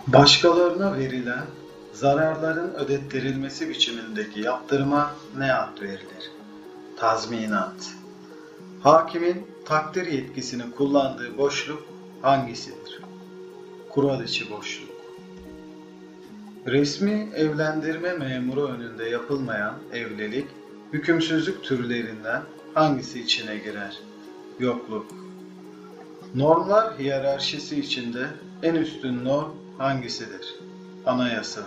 Başkalarına verilen zararların ödettirilmesi biçimindeki yaptırıma ne ad verilir? Tazminat. Hakimin takdir yetkisini kullandığı boşluk hangisidir? Kural içi boşluk. Resmi evlendirme memuru önünde yapılmayan evlilik, hükümsüzlük türlerinden hangisi içine girer? Yokluk. Normlar hiyerarşisi içinde en üstün norm hangisidir? Anayasa.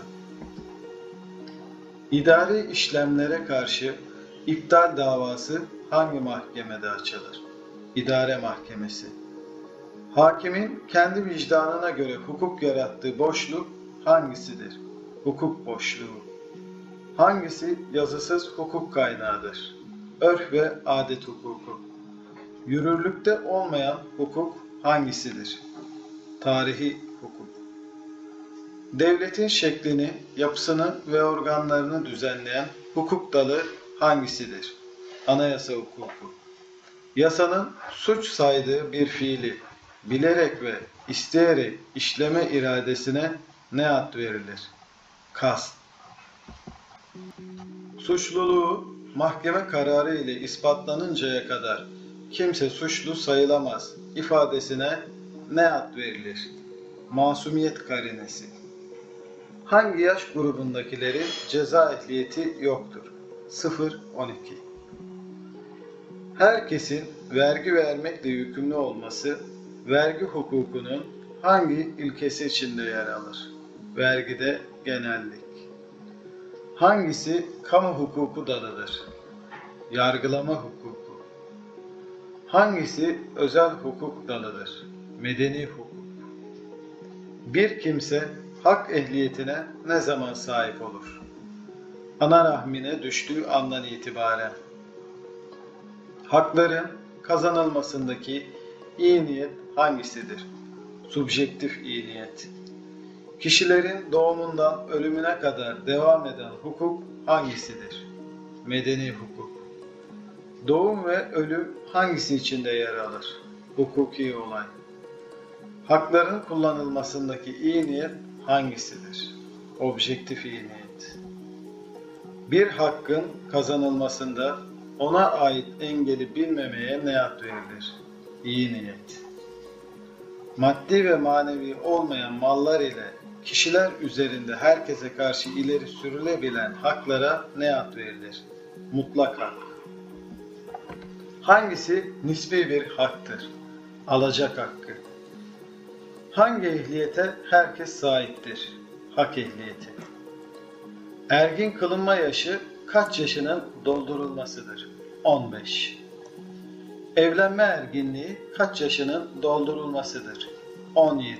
İdari işlemlere karşı iptal davası hangi mahkemede açılır? İdare Mahkemesi. Hakimin kendi vicdanına göre hukuk yarattığı boşluk hangisidir? Hukuk boşluğu. Hangisi yazısız hukuk kaynağıdır? Örf ve adet hukuku. Yürürlükte olmayan hukuk hangisidir? Tarihi hukuk. Devletin şeklini, yapısını ve organlarını düzenleyen hukuk dalı hangisidir? Anayasa hukuku. Yasanın suç saydığı bir fiili bilerek ve isteyerek işleme iradesine ne ad verilir? Kast. Suçluluğu mahkeme kararı ile ispatlanıncaya kadar kimse suçlu sayılamaz ifadesine ne ad verilir? Masumiyet karinesi. Hangi yaş grubundakilerin ceza ehliyeti yoktur? 0-12. Herkesin vergi vermekle yükümlü olması, vergi hukukunun hangi ilkesi içinde yer alır? Vergide genellik. Hangisi kamu hukuku dalıdır? Yargılama hukuku. Hangisi özel hukuk dalıdır? Medeni hukuk. Bir kimse hak ehliyetine ne zaman sahip olur? Ana rahmine düştüğü andan itibaren. Hakların kazanılmasındaki iyi niyet hangisidir? Subjektif iyi niyet. Kişilerin doğumundan ölümüne kadar devam eden hukuk hangisidir? Medeni hukuk. Doğum ve ölüm hangisi içinde yer alır? Hukuki olay. Hakların kullanılmasındaki iyi niyet hangisidir? Objektif iyi niyet. Bir hakkın kazanılmasında ona ait engeli bilmemeye ne ad verilir? İyi niyet. Maddi ve manevi olmayan mallar ile kişiler üzerinde herkese karşı ileri sürülebilen haklara ne ad verilir? Mutlak hak. Hangisi nisbi bir haktır? Alacak hakkı. Hangi ehliyete herkes sahiptir? Hak ehliyeti. Ergin kılınma yaşı kaç yaşının doldurulmasıdır? 15. Evlenme erginliği kaç yaşının doldurulmasıdır? 17.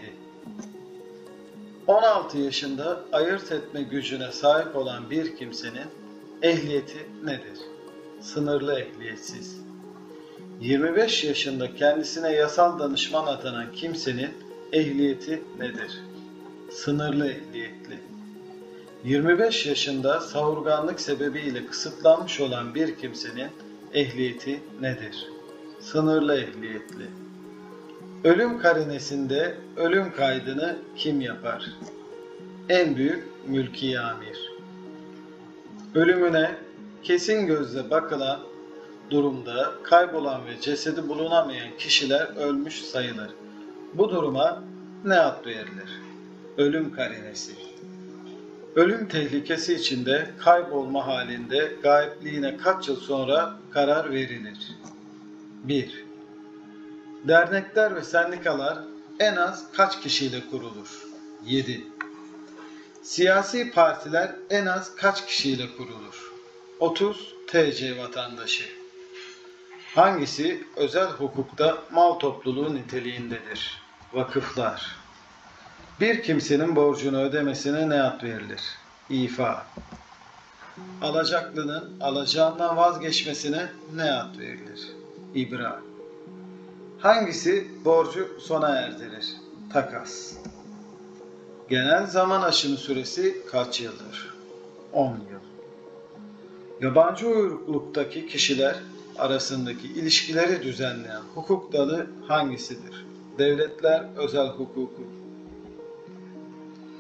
16 yaşında ayırt etme gücüne sahip olan bir kimsenin ehliyeti nedir? Sınırlı ehliyetsiz. 25 yaşında kendisine yasal danışman atanan kimsenin ehliyeti nedir? Sınırlı ehliyetli. 25 yaşında savurganlık sebebiyle kısıtlanmış olan bir kimsenin ehliyeti nedir? Sınırlı ehliyetli. Ölüm karinesinde ölüm kaydını kim yapar? En büyük mülki amir. Ölümüne kesin gözle bakılan durumda kaybolan ve cesedi bulunamayan kişiler ölmüş sayılır. Bu duruma ne ad verilir? Ölüm karinesi. Ölüm tehlikesi içinde kaybolma halinde gaypliğine kaç yıl sonra karar verilir? 1. Dernekler ve sendikalar en az kaç kişiyle kurulur? 7. Siyasi partiler en az kaç kişiyle kurulur? 30 TC vatandaşı. Hangisi özel hukukta mal topluluğu niteliğindedir? Vakıflar. Bir kimsenin borcunu ödemesine ne ad verilir? İfa. Alacaklının alacağından vazgeçmesine ne ad verilir? İbra. Hangisi borcu sona erdirir? Takas. Genel zaman aşımı süresi kaç yıldır? 10 yıl. Yabancı uyrukluktaki kişiler arasındaki ilişkileri düzenleyen hukuk dalı hangisidir? Devletler özel hukuku.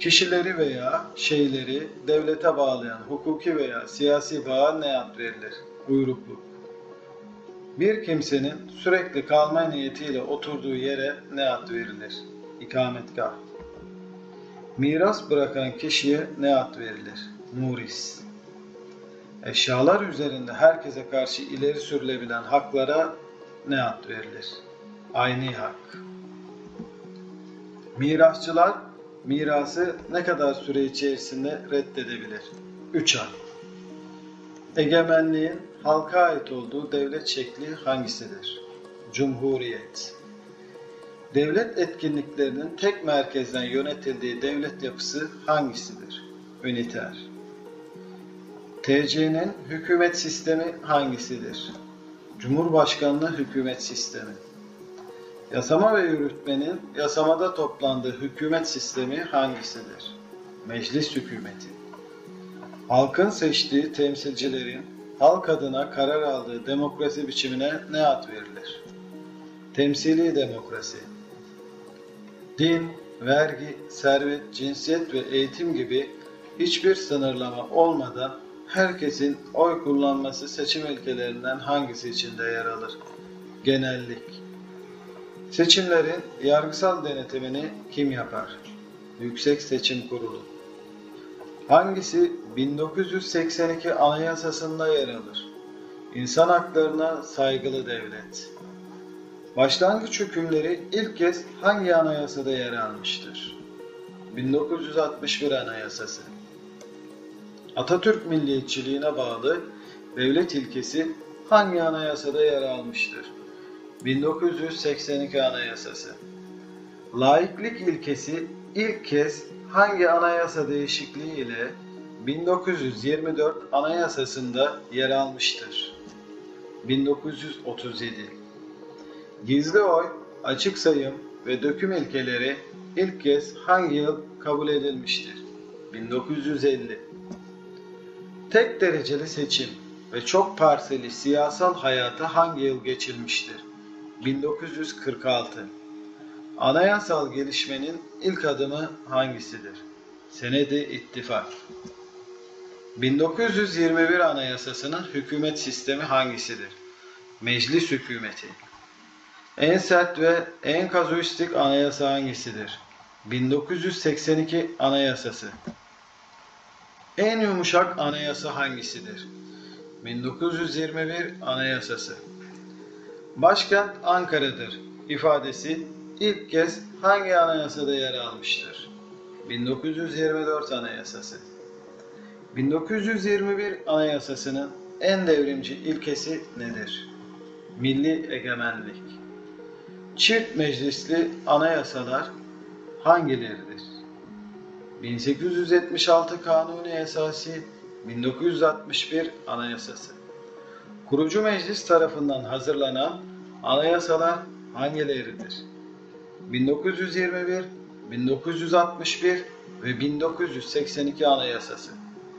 Kişileri veya şeyleri devlete bağlayan hukuki veya siyasi bağa ne ad verilir? Uyrukluk. Bir kimsenin sürekli kalma niyetiyle oturduğu yere ne ad verilir? İkametgah. Miras bırakan kişiye ne ad verilir? Muris. Eşyalar üzerinde herkese karşı ileri sürülebilen haklara ne ad verilir? Ayni hak. Mirasçılar mirası ne kadar süre içerisinde reddedebilir? 3 ay. Egemenliğin halka ait olduğu devlet şekli hangisidir? Cumhuriyet. Devlet etkinliklerinin tek merkezden yönetildiği devlet yapısı hangisidir? Üniter. TC'nin hükümet sistemi hangisidir? Cumhurbaşkanlığı hükümet sistemi. Yasama ve yürütmenin yasamada toplandığı hükümet sistemi hangisidir? Meclis hükümeti. Halkın seçtiği temsilcilerin halk adına karar aldığı demokrasi biçimine ne ad verilir? Temsili demokrasi. Din, vergi, servet, cinsiyet ve eğitim gibi hiçbir sınırlama olmadan herkesin oy kullanması seçim ilkelerinden hangisi içinde yer alır? Genellik. Seçimlerin yargısal denetimini kim yapar? Yüksek Seçim Kurulu. Hangisi 1982 Anayasası'nda yer alır? İnsan haklarına saygılı devlet. Başlangıç hükümleri ilk kez hangi anayasada yer almıştır? 1961 Anayasası. Atatürk milliyetçiliğine bağlı devlet ilkesi hangi anayasada yer almıştır? 1982 Anayasası. Laiklik ilkesi ilk kez hangi anayasa değişikliği ile 1924 Anayasası'nda yer almıştır? 1937. Gizli oy, açık sayım ve döküm ilkeleri ilk kez hangi yıl kabul edilmiştir? 1950. Tek dereceli seçim ve çok parseli siyasal hayata hangi yıl geçilmiştir? 1946. Anayasal gelişmenin ilk adımı hangisidir? Senedi İttifak. 1921 Anayasası'nın hükümet sistemi hangisidir? Meclis hükümeti. En sert ve en kazuistik anayasa hangisidir? 1982 Anayasası. En yumuşak anayasa hangisidir? 1921 Anayasası. Başkent Ankara'dır ifadesi ilk kez hangi anayasada yer almıştır? 1924 Anayasası. 1921 Anayasası'nın en devrimci ilkesi nedir? Milli egemenlik. Çift meclisli anayasalar hangileridir? 1876 Kanuni Esası, 1961 Anayasası. Kurucu meclis tarafından hazırlanan anayasalar hangileridir? 1921, 1961 ve 1982 Anayasası.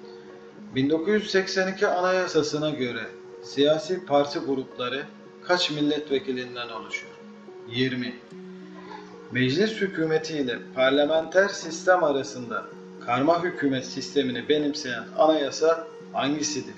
1982 Anayasası'na göre siyasi parti grupları kaç milletvekilinden oluşur? 20. Meclis hükümeti ile parlamenter sistem arasında karma hükümet sistemini benimseyen anayasa hangisidir?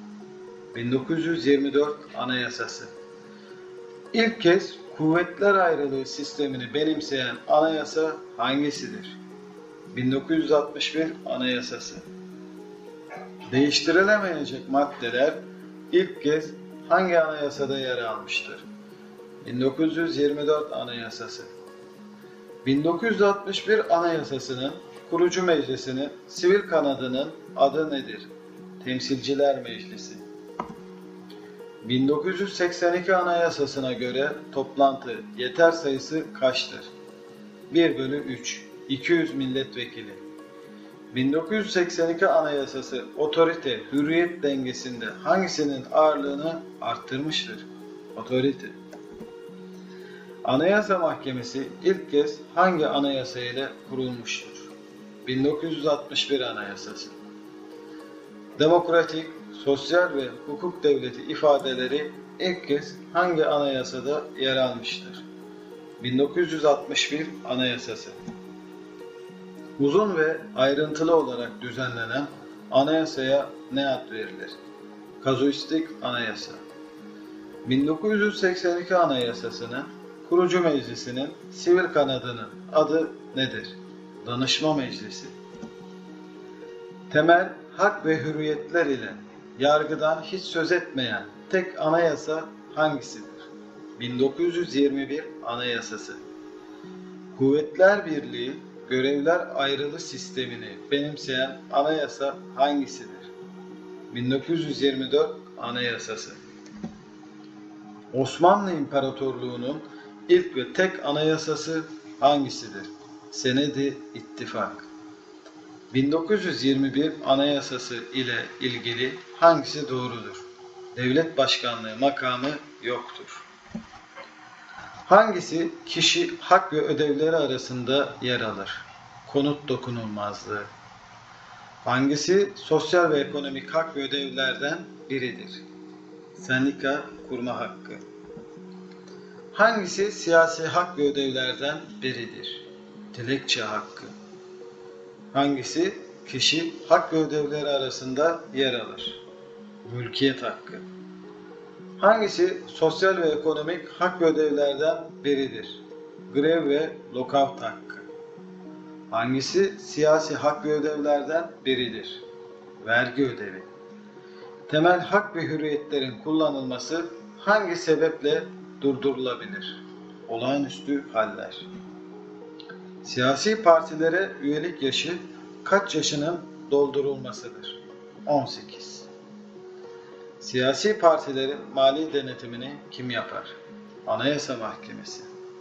1924 Anayasası. İlk kez kuvvetler ayrılığı sistemini benimseyen anayasa hangisidir? 1961 Anayasası. Değiştirilemeyecek maddeler ilk kez hangi anayasada yer almıştır? 1924 Anayasası. 1961 Anayasası'nın kurucu meclisinin sivil kanadının adı nedir? Temsilciler Meclisi. 1982 Anayasası'na göre toplantı yeter sayısı kaçtır? 1/3, 200 milletvekili. 1982 Anayasası otorite, hürriyet dengesinde hangisinin ağırlığını arttırmıştır? Otorite. Anayasa Mahkemesi ilk kez hangi anayasa ile kurulmuştur? 1961 Anayasası. Demokratik, sosyal ve hukuk devleti ifadeleri ilk kez hangi anayasada yer almıştır? 1961 Anayasası. Uzun ve ayrıntılı olarak düzenlenen anayasaya ne ad verilir? Kazuistik anayasa. 1982 Anayasası'nın kurucu meclisinin sivil kanadının adı nedir? Danışma Meclisi. Temel hak ve hürriyetler ile yargıdan hiç söz etmeyen tek anayasa hangisidir? 1921 Anayasası. Kuvvetler Birliği, görevler ayrılığı sistemini benimseyen anayasa hangisidir? 1924 Anayasası. Osmanlı İmparatorluğu'nun ilk ve tek anayasası hangisidir? Senedi İttifak. 1921 Anayasası ile ilgili hangisi doğrudur? Devlet başkanlığı makamı yoktur. Hangisi kişi hak ve ödevleri arasında yer alır? Konut dokunulmazlığı. Hangisi sosyal ve ekonomik hak ve ödevlerden biridir? Sendika kurma hakkı. Hangisi siyasi hak ve ödevlerden biridir? Dilekçe hakkı. Hangisi kişi hak ve ödevleri arasında yer alır? Mülkiyet hakkı. Hangisi sosyal ve ekonomik hak ve ödevlerden biridir? Grev ve lockout hakkı. Hangisi siyasi hak ve ödevlerden biridir? Vergi ödevi. Temel hak ve hürriyetlerin kullanılması hangi sebeple durdurulabilir? Olağanüstü haller. Siyasi partilere üyelik yaşı kaç yaşının doldurulmasıdır? 18. Siyasi partilerin mali denetimini kim yapar? Anayasa Mahkemesi.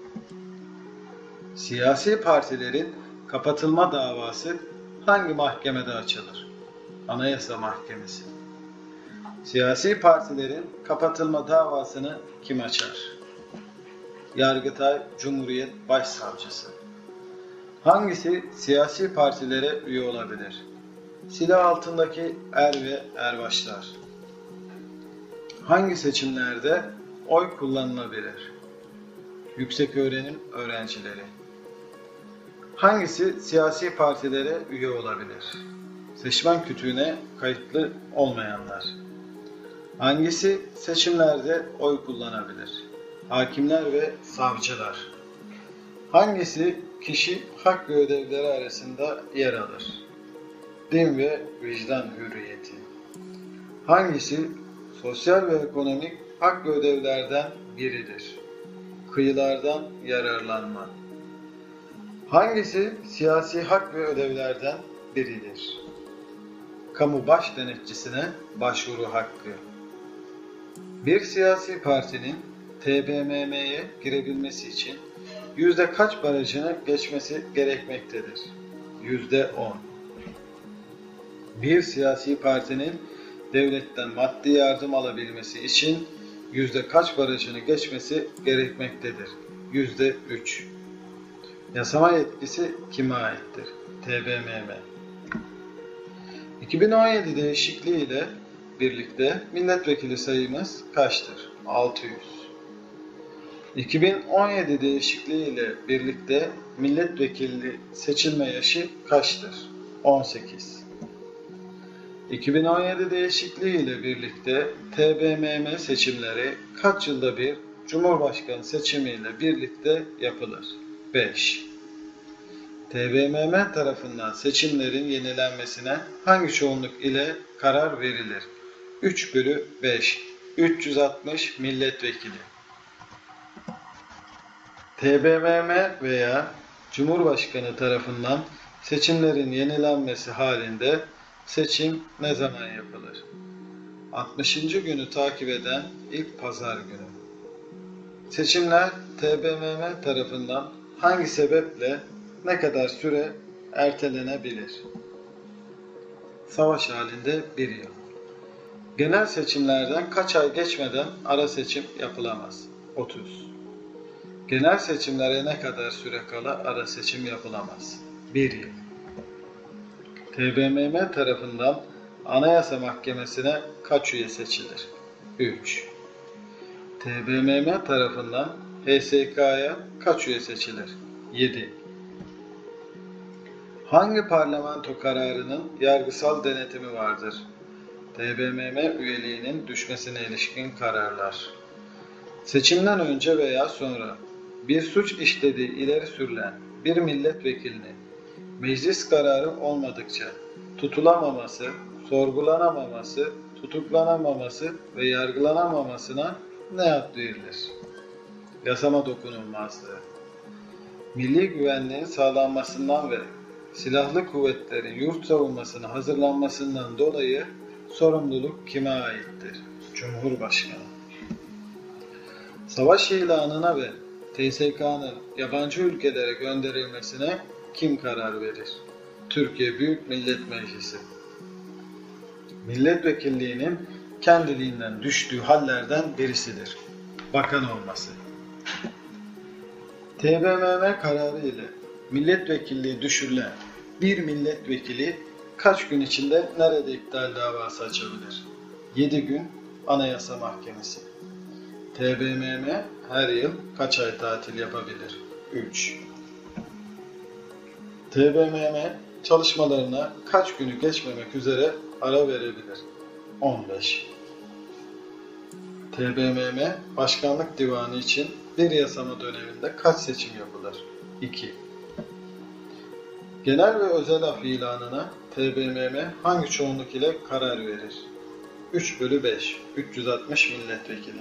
Siyasi partilerin kapatılma davası hangi mahkemede açılır? Anayasa Mahkemesi. Siyasi partilerin kapatılma davasını kim açar? Yargıtay Cumhuriyet Başsavcısı. Hangisi siyasi partilere üye olabilir? Silah altındaki er ve erbaşlar. Hangi seçimlerde oy kullanılabilir? Yükseköğrenim öğrencileri. Hangisi siyasi partilere üye olabilir? Seçmen kütüğüne kayıtlı olmayanlar. Hangisi seçimlerde oy kullanabilir? Hakimler ve savcılar. Hangisi kişi hak ve ödevleri arasında yer alır? Din ve vicdan hürriyeti. Hangisi sosyal ve ekonomik hak ve ödevlerden biridir? Kıyılardan yararlanma. Hangisi siyasi hak ve ödevlerden biridir? Kamu baş denetçisine başvuru hakkı. Bir siyasi partinin TBMM'ye girebilmesi için yüzde kaç barajını geçmesi gerekmektedir? %10. Bir siyasi partinin devletten maddi yardım alabilmesi için yüzde kaç barajını geçmesi gerekmektedir? %3. Yasama yetkisi kime aittir? TBMM. 2017 değişikliği ile birlikte milletvekili sayımız kaçtır? 600. 2017 değişikliği ile birlikte milletvekili seçilme yaşı kaçtır? 18. 2017 değişikliği ile birlikte TBMM seçimleri kaç yılda bir Cumhurbaşkanı seçimi ile birlikte yapılır? 5. TBMM tarafından seçimlerin yenilenmesine hangi çoğunluk ile karar verilir? 3/5. 360 milletvekili. TBMM veya Cumhurbaşkanı tarafından seçimlerin yenilenmesi halinde seçim ne zaman yapılır? 60. günü takip eden ilk pazar günü. Seçimler TBMM tarafından hangi sebeple ne kadar süre ertelenebilir? Savaş halinde 1 yıl. Genel seçimlerden kaç ay geçmeden ara seçim yapılamaz? 30. Genel seçimlere ne kadar süre kala ara seçim yapılamaz? 1 yıl. TBMM tarafından Anayasa Mahkemesi'ne kaç üye seçilir? 3. TBMM tarafından HSK'ya kaç üye seçilir? 7. Hangi parlamento kararının yargısal denetimi vardır? TBMM üyeliğinin düşmesine ilişkin kararlar. Seçimden önce veya sonra bir suç işlediği ileri sürülen bir milletvekilini meclis kararı olmadıkça tutulamaması, sorgulanamaması, tutuklanamaması ve yargılanamamasına ne ad verilir? Yasama dokunulmazlığı. Milli güvenliğin sağlanmasından ve silahlı kuvvetlerin yurt savunmasına hazırlanmasından dolayı sorumluluk kime aittir? Cumhurbaşkanı. Savaş ilanına ve TSK'nın yabancı ülkelere gönderilmesine kim karar verir? Türkiye Büyük Millet Meclisi. Milletvekilliğinin kendiliğinden düştüğü hallerden birisidir. Bakan olması. TBMM kararı ile milletvekilliği düşürülen bir milletvekili kaç gün içinde nerede iptal davası açabilir? 7 gün Anayasa Mahkemesi. TBMM her yıl kaç ay tatil yapabilir? 3. TBMM çalışmalarına kaç günü geçmemek üzere ara verebilir? 15. TBMM Başkanlık Divanı için bir yasama döneminde kaç seçim yapılır? 2. Genel ve özel af ilanına TBMM hangi çoğunluk ile karar verir? 3/5, 360 milletvekili.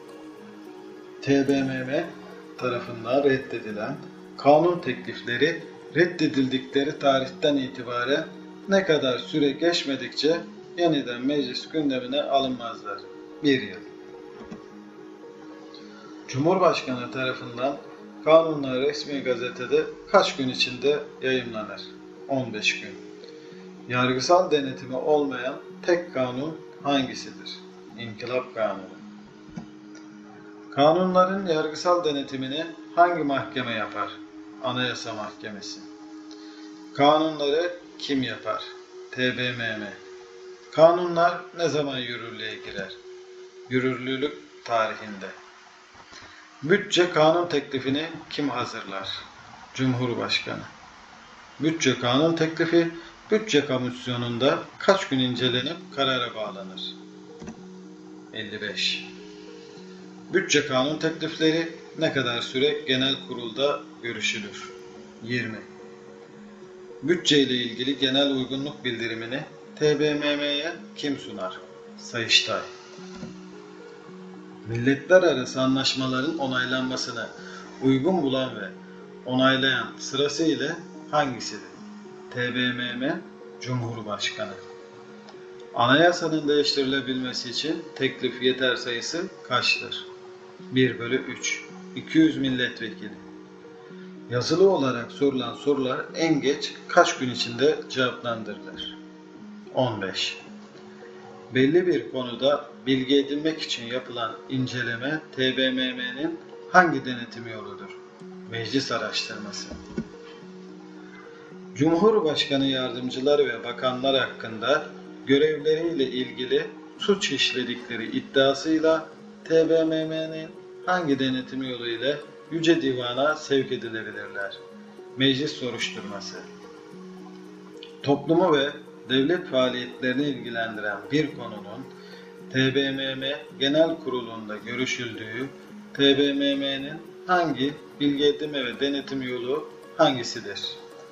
TBMM tarafından reddedilen kanun teklifleri reddedildikleri tarihten itibaren ne kadar süre geçmedikçe yeniden meclis gündemine alınmazlar. 1 yıl. Cumhurbaşkanı tarafından kanunlar resmi gazetede kaç gün içinde yayımlanır? 15 gün. Yargısal denetimi olmayan tek kanun hangisidir? İnkılap Kanunu. Kanunların yargısal denetimini hangi mahkeme yapar? Anayasa Mahkemesi. Kanunları kim yapar? TBMM. Kanunlar ne zaman yürürlüğe girer? Yürürlülük tarihinde. Bütçe kanun teklifini kim hazırlar? Cumhurbaşkanı. Bütçe kanun teklifi bütçe komisyonunda kaç gün incelenip karara bağlanır? 55. Bütçe kanun teklifleri ne kadar süre genel kurulda görüşülür? 20. Bütçe ile ilgili genel uygunluk bildirimini TBMM'ye kim sunar? Sayıştay. Milletler arası anlaşmaların onaylanmasını uygun bulan ve onaylayan sırasıyla hangisidir? TBMM Cumhurbaşkanı. Anayasanın değiştirilebilmesi için teklif yeter sayısı kaçtır? 1/3. 200 milletvekili. Yazılı olarak sorulan sorular en geç kaç gün içinde cevaplandırılır? 15. Belli bir konuda bilgi edinmek için yapılan inceleme TBMM'nin hangi denetim yoludur? Meclis araştırması. Cumhurbaşkanı yardımcıları ve bakanlar hakkında görevleriyle ilgili suç işledikleri iddiasıyla TBMM'nin hangi denetim yolu ile Yüce Divan'a sevk edilebilirler? Meclis soruşturması. Toplumu ve devlet faaliyetlerini ilgilendiren bir konunun TBMM Genel Kurulu'nda görüşüldüğü TBMM'nin hangi bilgi edinme ve denetim yolu hangisidir?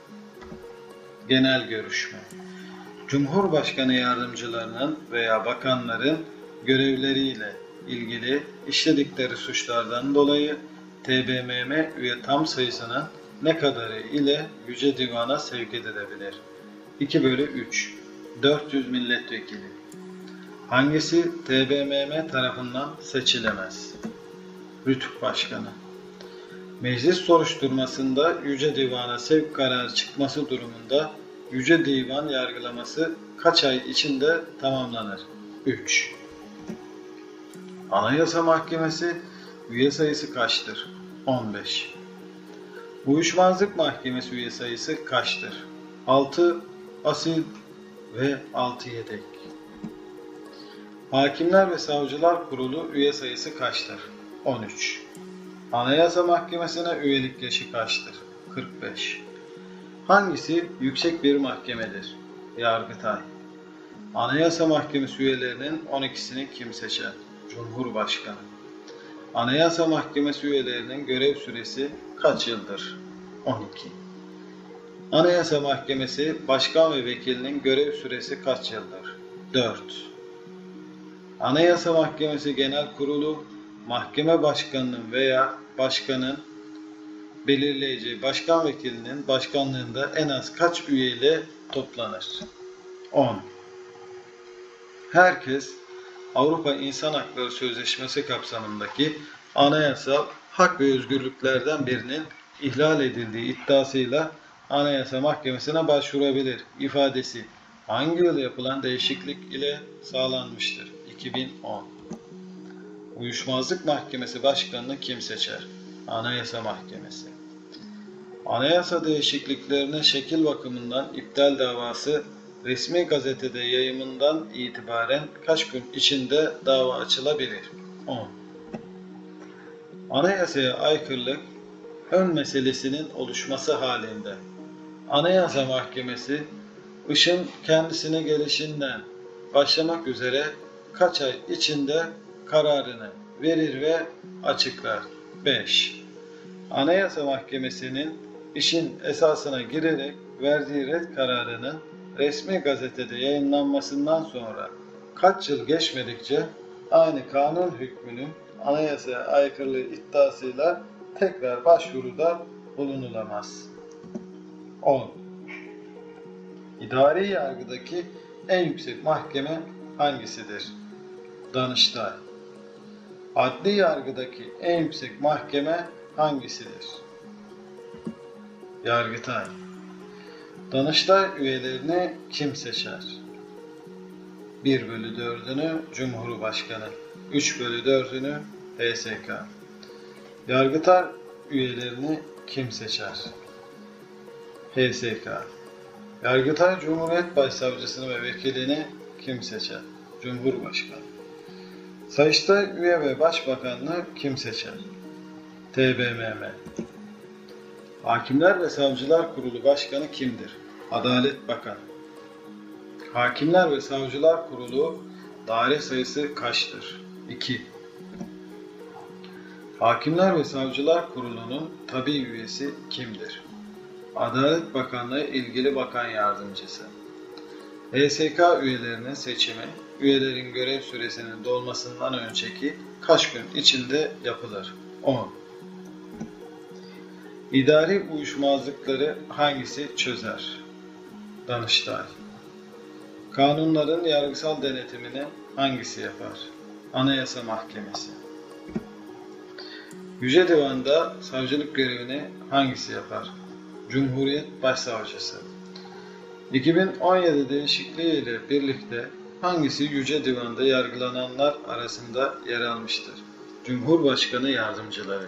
Genel görüşme. Cumhurbaşkanı yardımcılarının veya bakanların görevleriyle ilgili işledikleri suçlardan dolayı TBMM üye tam sayısının ne kadarı ile Yüce Divan'a sevk edilebilir? 2/3. 400 milletvekili. Hangisi TBMM tarafından seçilemez? Rütük Başkanı. Meclis soruşturmasında Yüce Divan'a sevk kararı çıkması durumunda Yüce Divan yargılaması kaç ay içinde tamamlanır? 3. Anayasa Mahkemesi üye sayısı kaçtır? 15. Uyuşmazlık Mahkemesi üye sayısı kaçtır? 6 asil ve 6 yedek. Hakimler ve Savcılar Kurulu üye sayısı kaçtır? 13. Anayasa Mahkemesi'ne üyelik yaşı kaçtır? 45. Hangisi yüksek bir mahkemedir? Yargıtay. Anayasa Mahkemesi üyelerinin 12'sini kim seçer? Cumhurbaşkanı. Anayasa Mahkemesi üyelerinin görev süresi kaç yıldır? 12. Anayasa Mahkemesi Başkan ve Vekilinin görev süresi kaç yıldır? 4. Anayasa Mahkemesi Genel Kurulu, mahkeme başkanının veya başkanın belirleyeceği başkan vekilinin başkanlığında en az kaç üyeyle toplanır? 10. Herkes, Avrupa İnsan Hakları Sözleşmesi kapsamındaki anayasal hak ve özgürlüklerden birinin ihlal edildiği iddiasıyla Anayasa Mahkemesi'ne başvurabilir ifadesi hangi yıl yapılan değişiklik ile sağlanmıştır? 2010. Uyuşmazlık Mahkemesi Başkanını kim seçer? Anayasa Mahkemesi. Anayasa değişikliklerinin şekil bakımından iptal davası resmi gazetede yayımından itibaren kaç gün içinde dava açılabilir? 10. Anayasaya aykırılık ön meselesinin oluşması halinde Anayasa Mahkemesi işin kendisine gelişinden başlamak üzere kaç ay içinde kararını verir ve açıklar? 5. Anayasa Mahkemesi'nin işin esasına girerek verdiği red kararının resmi gazetede yayınlanmasından sonra kaç yıl geçmedikçe aynı kanun hükmünün anayasaya aykırılığı iddiasıyla tekrar başvuruda bulunulamaz. 10. İdari yargıdaki en yüksek mahkeme hangisidir? Danıştay. Adli yargıdaki en yüksek mahkeme hangisidir? Yargıtay. Danıştay üyelerini kim seçer? 1/4'ünü Cumhurbaşkanı, 3/4'ünü HSK. Yargıtay üyelerini kim seçer? HSK. Yargıtay Cumhuriyet Başsavcısını ve vekilini kim seçer? Cumhurbaşkanı. Sayıştay üye ve başbakanını kim seçer? TBMM. Hakimler ve Savcılar Kurulu Başkanı kimdir? Adalet Bakanı. Hakimler ve Savcılar Kurulu daire sayısı kaçtır? 2. Hakimler ve Savcılar Kurulu'nun tabii üyesi kimdir? Adalet Bakanlığı ilgili bakan yardımcısı. HSK üyelerinin seçimi, üyelerin görev süresinin dolmasından önceki kaç gün içinde yapılır? 10. İdari uyuşmazlıkları hangisi çözer? Danıştay. Kanunların yargısal denetimini hangisi yapar? Anayasa Mahkemesi. Yüce Divan'da savcılık görevini hangisi yapar? Cumhuriyet Başsavcısı. 2017 değişikliği ile birlikte hangisi Yüce Divan'da yargılananlar arasında yer almıştır? Cumhurbaşkanı Yardımcıları.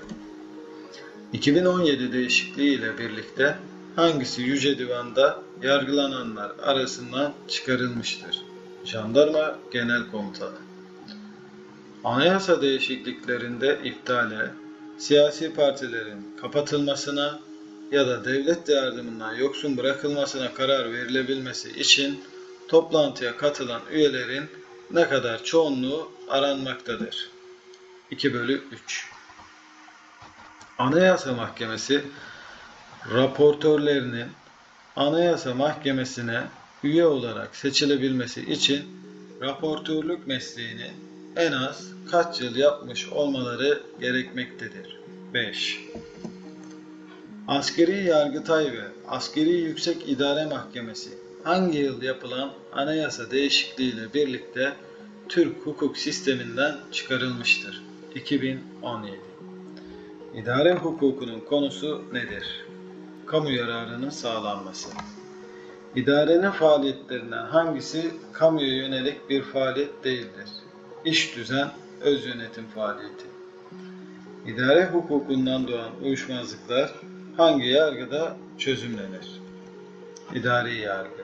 2017 değişikliği ile birlikte hangisi Yüce Divan'da yargılananlar arasından çıkarılmıştır? Jandarma Genel Komutanı. Anayasa değişikliklerinde iptale, siyasi partilerin kapatılmasına ya da devlet yardımından yoksun bırakılmasına karar verilebilmesi için toplantıya katılan üyelerin ne kadar çoğunluğu aranmaktadır? 2/3. Anayasa Mahkemesi raportörlerinin Anayasa Mahkemesi'ne üye olarak seçilebilmesi için raportörlük mesleğini en az kaç yıl yapmış olmaları gerekmektedir? 5. Askeri Yargıtay ve Askeri Yüksek İdare Mahkemesi hangi yıl yapılan anayasa değişikliğiyle birlikte Türk hukuk sisteminden çıkarılmıştır? 2017. İdare hukukunun konusu nedir? Kamu yararının sağlanması. İdarenin faaliyetlerinden hangisi kamuya yönelik bir faaliyet değildir? İş düzen, öz yönetim faaliyeti. İdare hukukundan doğan uyuşmazlıklar hangi yargıda çözümlenir? İdari yargı.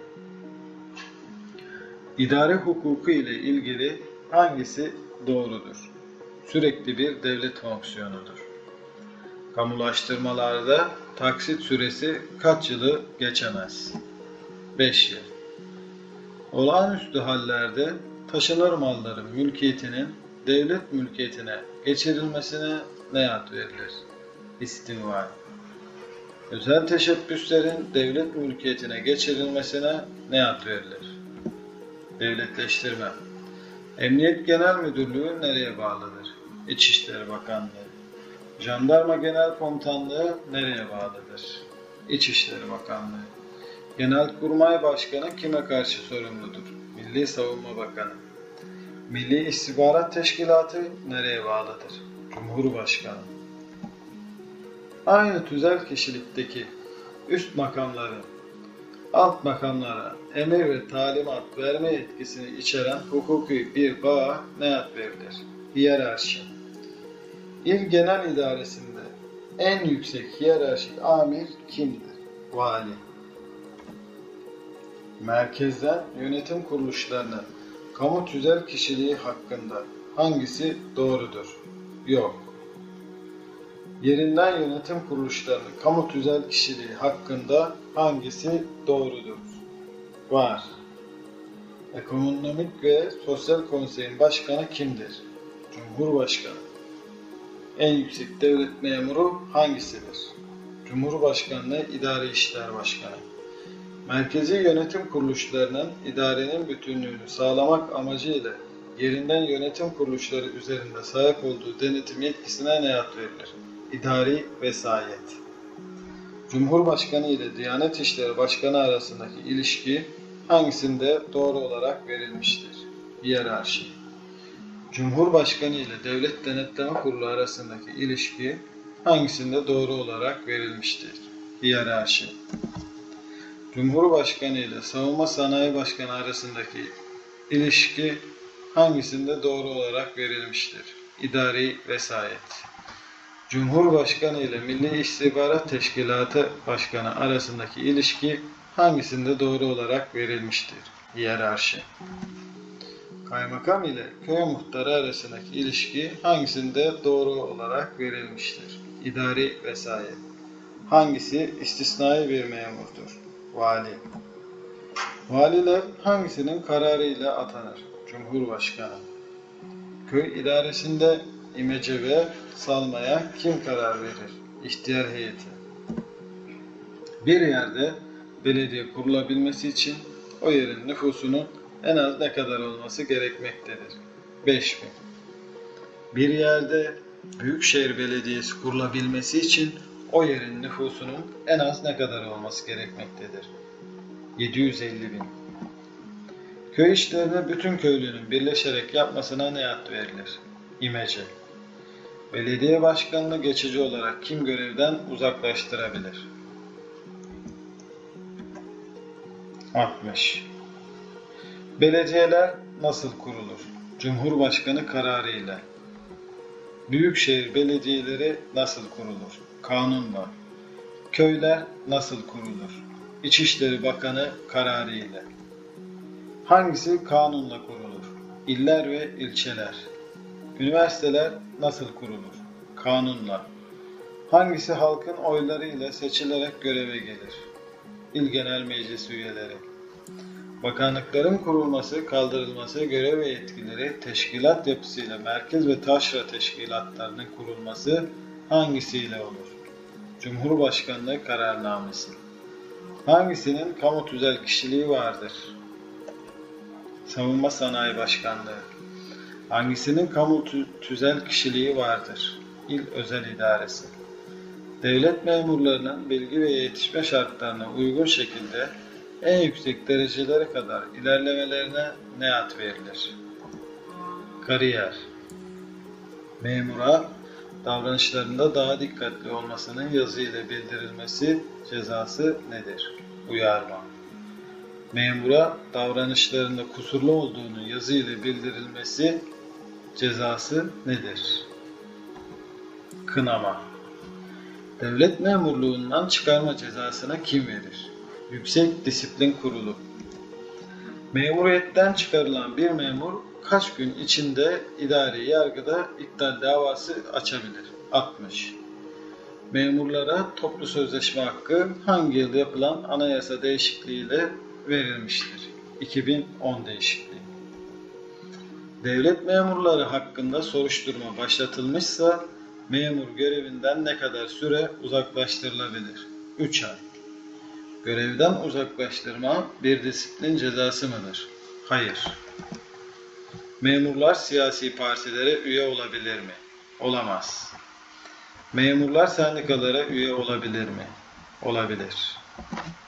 İdare hukuku ile ilgili hangisi doğrudur? Sürekli bir devlet fonksiyonudur. Kamulaştırmalarda taksit süresi kaç yılı geçemez? 5 yıl. Olağanüstü hallerde taşınır malların mülkiyetinin devlet mülkiyetine geçirilmesine ne ad verilir? İstinval. Özel teşebbüslerin devlet mülkiyetine geçirilmesine ne ad verilir? Devletleştirme. Emniyet Genel Müdürlüğü nereye bağlıdır? İçişleri Bakanlığı. Jandarma Genel Komutanlığı nereye bağlıdır? İçişleri Bakanlığı. Genelkurmay Başkanı kime karşı sorumludur? Milli Savunma Bakanı. Milli İstihbarat Teşkilatı nereye bağlıdır? Cumhurbaşkanı. Aynı tüzel kişilikteki üst makamların alt makamlara emir ve talimat verme yetkisini içeren hukuki bir bağa ne ad verilir? Hiyerarşi. İl Genel İdaresi'nde en yüksek hiyerarşik amir kimdir? Vali. Merkezden yönetim kuruluşlarının kamu tüzel kişiliği hakkında hangisi doğrudur? Yok. Yerinden yönetim kuruluşlarının kamu tüzel kişiliği hakkında hangisi doğrudur? Var. Ekonomik ve Sosyal Konsey'in başkanı kimdir? Cumhurbaşkanı. En yüksek devlet memuru hangisidir? Cumhurbaşkanlığı İdari İşler Başkanı. Merkezi yönetim kuruluşlarının idarenin bütünlüğünü sağlamak amacıyla yerinden yönetim kuruluşları üzerinde sahip olduğu denetim yetkisine ne ad verilir? İdari vesayet. Cumhurbaşkanı ile Diyanet İşleri Başkanı arasındaki ilişki hangisinde doğru olarak verilmiştir? Hiyerarşi. Cumhurbaşkanı ile Devlet Denetleme Kurulu arasındaki ilişki hangisinde doğru olarak verilmiştir? Hiyerarşi. Cumhurbaşkanı ile Savunma Sanayi Başkanı arasındaki ilişki hangisinde doğru olarak verilmiştir? İdari vesayet. Cumhurbaşkanı ile Milli İstihbarat Teşkilatı Başkanı arasındaki ilişki hangisinde doğru olarak verilmiştir? Hiyerarşi. Kaymakam ile köy muhtarı arasındaki ilişki hangisinde doğru olarak verilmiştir? İdari vesayet. Hangisi istisnai bir memurdur? Vali. Valiler hangisinin kararıyla atanır? Cumhurbaşkanı. Köy idaresinde imece ve salmaya kim karar verir? İhtiyar heyeti. Bir yerde belediye kurulabilmesi için o yerin nüfusunun en az ne kadar olması gerekmektedir? 5.000. Bir yerde büyükşehir belediyesi kurulabilmesi için o yerin nüfusunun en az ne kadar olması gerekmektedir? 750.000. Köy işlerini bütün köylünün birleşerek yapmasına ne ad verilir? İmece. Belediye başkanını geçici olarak kim görevden uzaklaştırabilir? 60. Belediyeler nasıl kurulur? Cumhurbaşkanı kararıyla. Büyükşehir belediyeleri nasıl kurulur? Kanunla. Köyler nasıl kurulur? İçişleri Bakanı kararıyla. Hangisi kanunla kurulur? İller ve ilçeler. Üniversiteler nasıl kurulur? Kanunla. Hangisi halkın oylarıyla seçilerek göreve gelir? İl Genel Meclis üyeleri. Bakanlıkların kurulması, kaldırılması, görev ve yetkileri, teşkilat yapısıyla merkez ve taşra teşkilatlarının kurulması hangisiyle olur? Cumhurbaşkanlığı kararnamesi. Hangisinin kamu tüzel kişiliği vardır? Savunma Sanayi Başkanlığı. Hangisinin kamu tüzel kişiliği vardır? İl Özel İdaresi. Devlet memurlarının bilgi ve yetişme şartlarına uygun şekilde en yüksek derecelere kadar ilerlemelerine ne ad verilir? Kariyer. Memura davranışlarında daha dikkatli olmasının yazı ile bildirilmesi cezası nedir? Uyarma. Memura davranışlarında kusurlu olduğunu yazı ile bildirilmesi cezası nedir? Kınama. Devlet memurluğundan çıkarma cezasına kim verir? Yüksek Disiplin Kurulu. Memuriyetten çıkarılan bir memur kaç gün içinde idari yargıda iptal davası açabilir? 60. Memurlara toplu sözleşme hakkı hangi yıl yapılan anayasa değişikliğiyle verilmiştir? 2010 değişikliği. Devlet memurları hakkında soruşturma başlatılmışsa memur görevinden ne kadar süre uzaklaştırılabilir? 3 ay. Görevden uzaklaştırma bir disiplin cezası mıdır? Hayır. Memurlar siyasi partilere üye olabilir mi? Olamaz. Memurlar sendikalara üye olabilir mi? Olabilir.